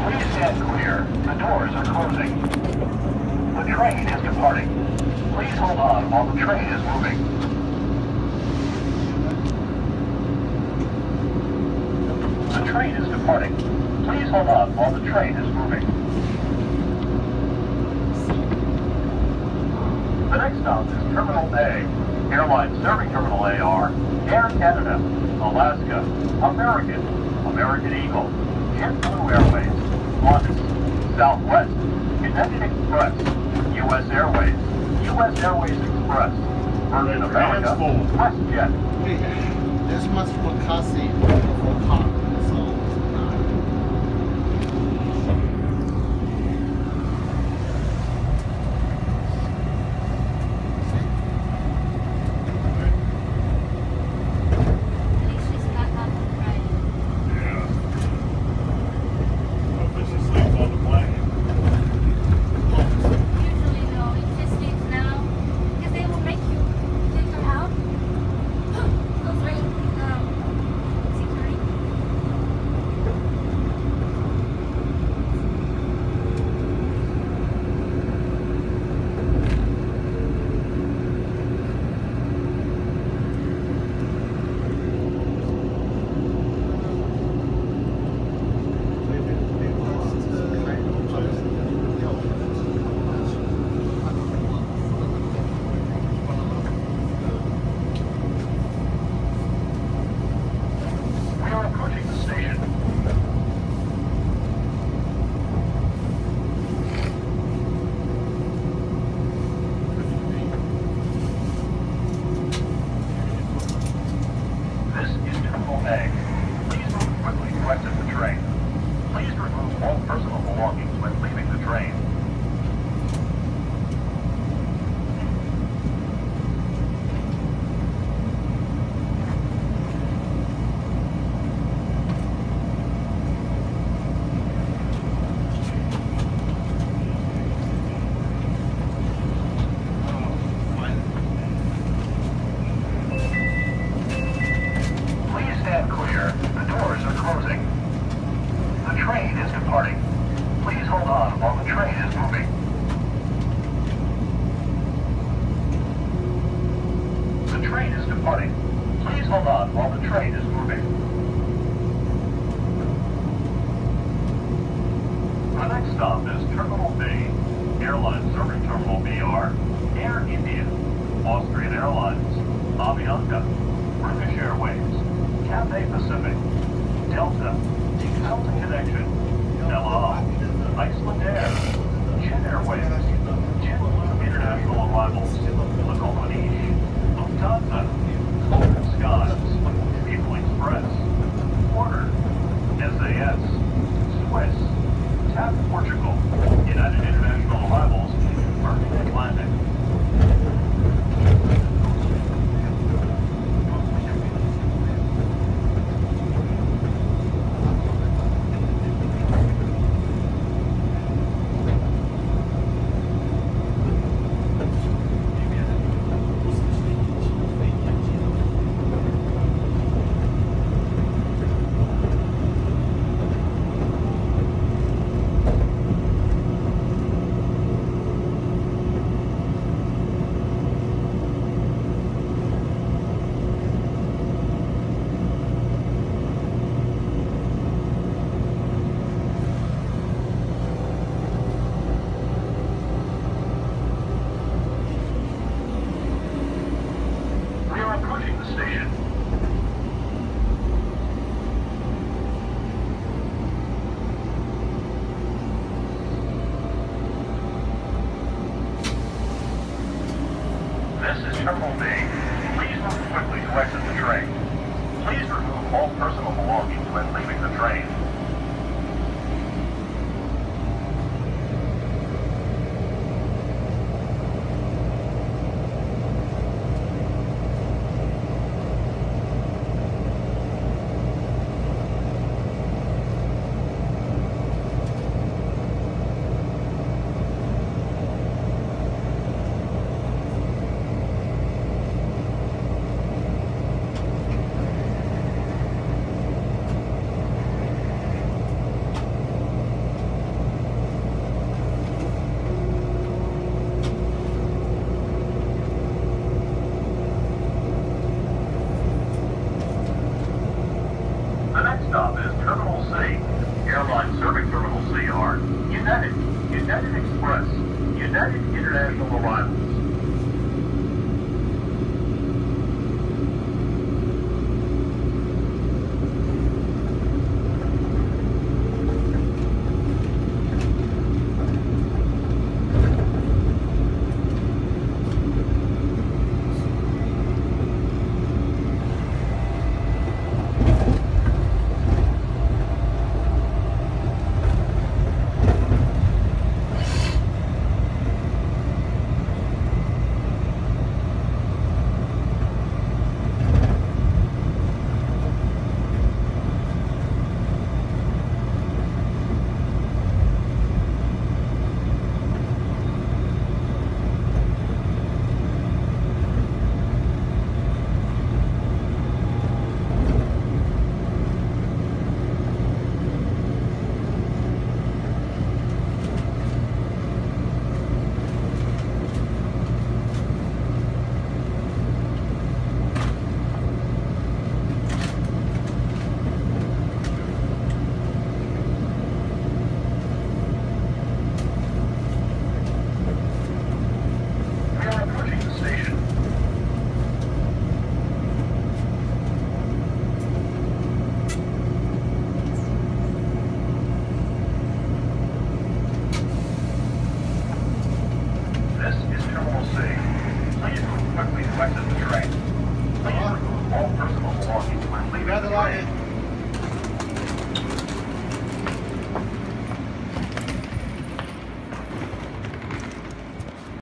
Please stand clear. The doors are closing. The train is departing. Please hold on while the train is moving. The train is departing. Please hold on while the train is moving. The next stop is Terminal A. Airlines serving Terminal A are Air Canada, Alaska, American, American Eagle, JetBlue Airways, Qantas, Southwest, United Express, U.S. Airways, U.S. Airways Express, Virgin America, WestJet. This must for Cassie for car. So, Portugal, United International Arrivals, Virgin Atlantic,